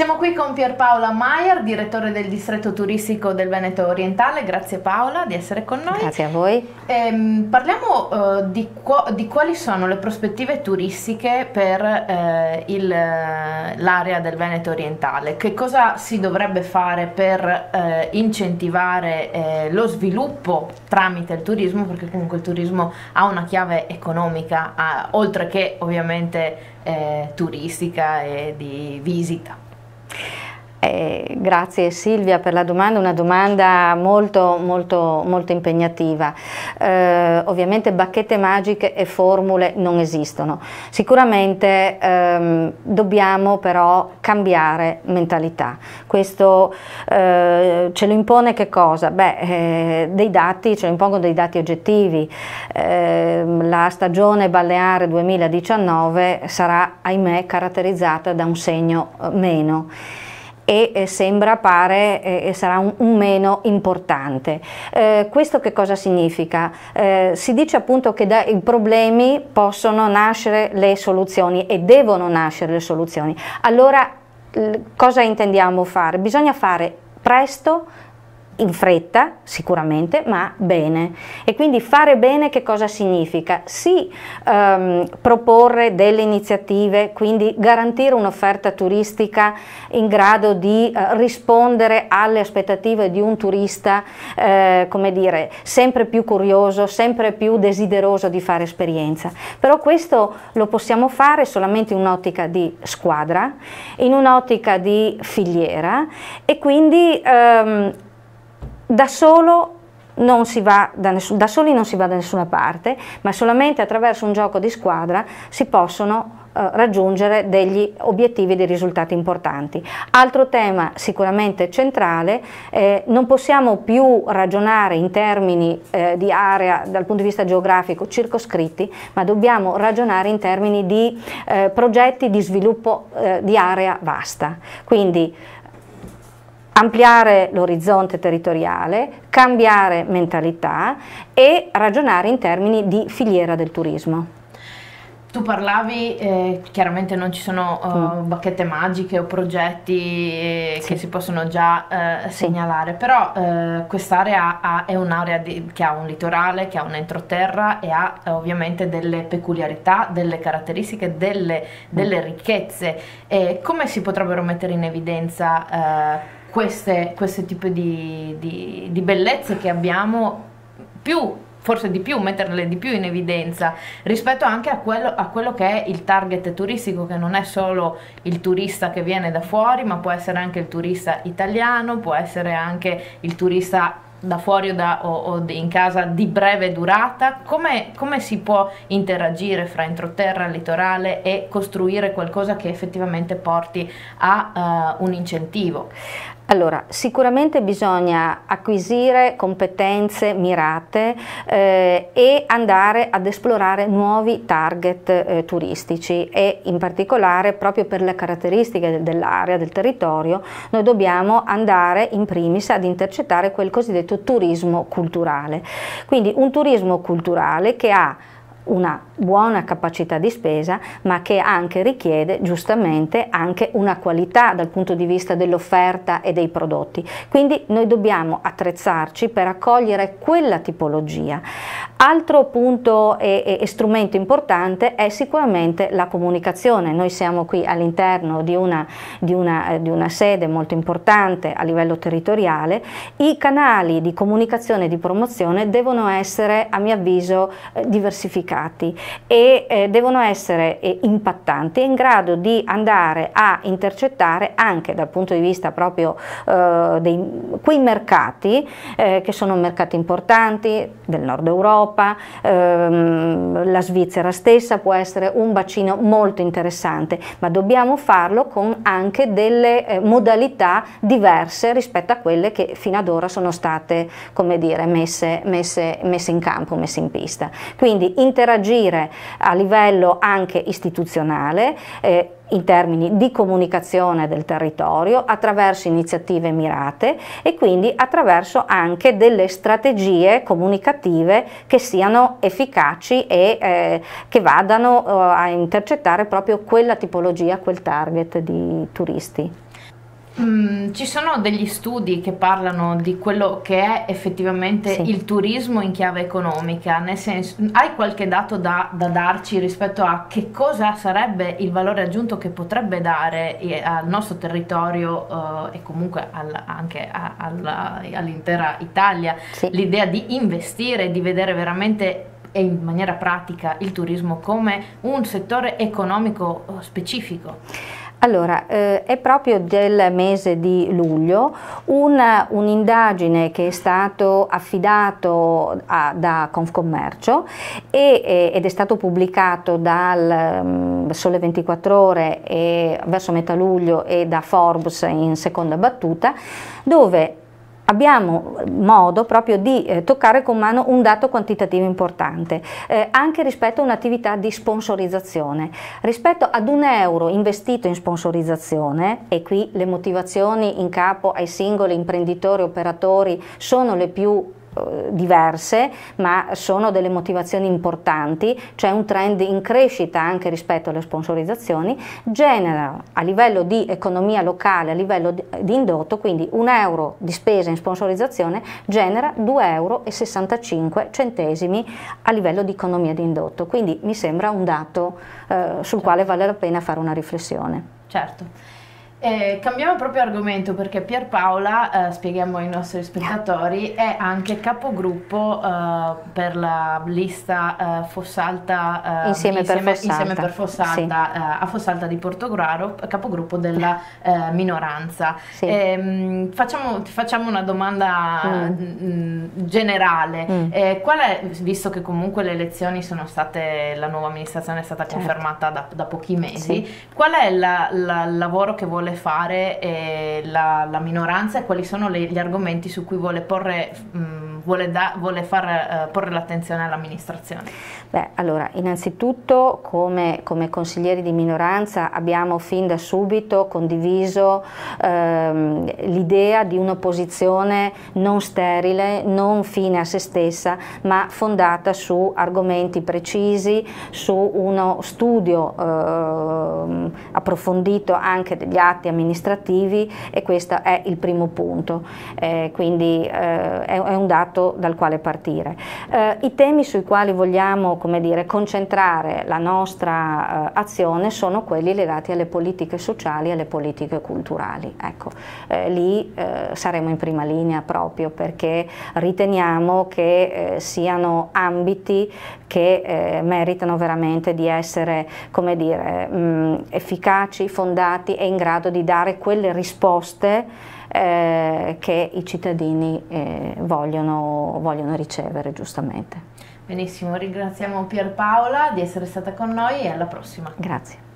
Siamo qui con Pierpaola Maier, direttore del distretto turistico del Veneto Orientale. Grazie Paola di essere con noi. Grazie a voi. Parliamo di quali sono le prospettive turistiche per l'area del Veneto Orientale. Che cosa si dovrebbe fare per incentivare lo sviluppo tramite il turismo, perché comunque il turismo ha una chiave economica, oltre che ovviamente turistica e di visita. Grazie Silvia per la domanda, una domanda molto impegnativa. Ovviamente bacchette magiche e formule non esistono. Sicuramente dobbiamo però cambiare mentalità. Questo ce lo impone che cosa? Dei dati, ce lo impongono dei dati oggettivi. La stagione balneare 2019 sarà, ahimè, caratterizzata da un segno meno. E sarà un meno importante. Questo che cosa significa? Si dice appunto che dai problemi possono nascere le soluzioni e devono nascere le soluzioni. Allora cosa intendiamo fare? Bisogna fare presto, in fretta sicuramente, ma bene. E quindi fare bene che cosa significa? Sì, proporre delle iniziative, quindi garantire un'offerta turistica in grado di rispondere alle aspettative di un turista, come dire, sempre più curioso, sempre più desideroso di fare esperienza. Però questo lo possiamo fare solamente in un'ottica di squadra, in un'ottica di filiera, e quindi da soli non si va da nessuna parte, ma solamente attraverso un gioco di squadra si possono raggiungere degli obiettivi, dei risultati importanti. Altro tema sicuramente centrale, non possiamo più ragionare in termini di area dal punto di vista geografico circoscritti, ma dobbiamo ragionare in termini di progetti di sviluppo di area vasta. Quindi ampliare l'orizzonte territoriale, cambiare mentalità e ragionare in termini di filiera del turismo. Tu parlavi, chiaramente non ci sono bacchette magiche o progetti che si possono già segnalare, però quest'area è un'area che ha un litorale, che ha un entroterra e ha ovviamente delle peculiarità, delle caratteristiche, delle ricchezze. Come si potrebbero mettere in evidenza queste tipi di bellezze che abbiamo, forse di più, metterle di più in evidenza rispetto anche a quello che è il target turistico, che non è solo il turista che viene da fuori, ma può essere anche il turista italiano, può essere anche il turista da fuori o in casa di breve durata. Come si può interagire fra entroterra, litorale e costruire qualcosa che effettivamente porti a un incentivo? Allora, sicuramente bisogna acquisire competenze mirate e andare ad esplorare nuovi target turistici, e in particolare proprio per le caratteristiche dell'area, del territorio, noi dobbiamo andare in primis ad intercettare quel cosiddetto turismo culturale. Quindi un turismo culturale che ha una buona capacità di spesa, ma che anche richiede giustamente anche una qualità dal punto di vista dell'offerta e dei prodotti. Quindi noi dobbiamo attrezzarci per accogliere quella tipologia. Altro punto e strumento importante è sicuramente la comunicazione. Noi siamo qui all'interno di una sede molto importante a livello territoriale. I canali di comunicazione e di promozione devono essere, a mio avviso, diversificati e devono essere impattanti, in grado di andare a intercettare anche dal punto di vista proprio quei mercati che sono mercati importanti del nord Europa. La Svizzera stessa può essere un bacino molto interessante, ma dobbiamo farlo con anche delle modalità diverse rispetto a quelle che fino ad ora sono state, come dire, messe in campo, messe in pista. Quindi interagire a livello anche istituzionale, in termini di comunicazione del territorio, attraverso iniziative mirate e quindi attraverso anche delle strategie comunicative che siano efficaci e che vadano a intercettare proprio quella tipologia, quel target di turisti. Ci sono degli studi che parlano di quello che è effettivamente il turismo in chiave economica, nel senso, hai qualche dato da darci rispetto a che cosa sarebbe il valore aggiunto che potrebbe dare al nostro territorio e comunque anche all'intera Italia l'idea di investire, di vedere veramente e in maniera pratica il turismo come un settore economico specifico? Allora, è proprio del mese di luglio un'indagine che è stato affidato da Confcommercio ed è stato pubblicato dal Sole 24 Ore verso metà luglio e da Forbes in seconda battuta, dove abbiamo modo proprio di toccare con mano un dato quantitativo importante, anche rispetto a un'attività di sponsorizzazione. Rispetto ad €1 investito in sponsorizzazione, e qui le motivazioni in capo ai singoli imprenditori operatori sono le più diverse, ma sono delle motivazioni importanti, c'è un trend in crescita anche rispetto alle sponsorizzazioni, genera a livello di economia locale, a livello di indotto, quindi €1 di spesa in sponsorizzazione genera €2,65 a livello di economia di indotto, quindi mi sembra un dato sul quale vale la pena fare una riflessione. Certo. Cambiamo proprio argomento perché Pierpaola, spieghiamo ai nostri spettatori, è anche capogruppo per la lista Fossalta insieme per Fossalta a Fossalta di Portogruaro, capogruppo della minoranza. Facciamo una domanda generale. Qual è, visto che comunque le elezioni sono state, la nuova amministrazione è stata confermata da pochi mesi, qual è il lavoro che vuole fare la minoranza e quali sono gli argomenti su cui vuole porre l'attenzione all'amministrazione? Beh, allora, innanzitutto come consiglieri di minoranza abbiamo fin da subito condiviso l'idea di un'opposizione non sterile, non fine a se stessa, ma fondata su argomenti precisi, su uno studio approfondito anche degli atti amministrativi, e questo è il primo punto, quindi è un dato dal quale partire. I temi sui quali vogliamo, come dire, concentrare la nostra azione sono quelli legati alle politiche sociali e alle politiche culturali. Ecco, lì saremo in prima linea proprio perché riteniamo che siano ambiti che meritano veramente di essere, come dire, efficaci, fondati e in grado di dare quelle risposte che i cittadini vogliono ricevere giustamente. Benissimo, ringraziamo Pierpaola di essere stata con noi e alla prossima. Grazie.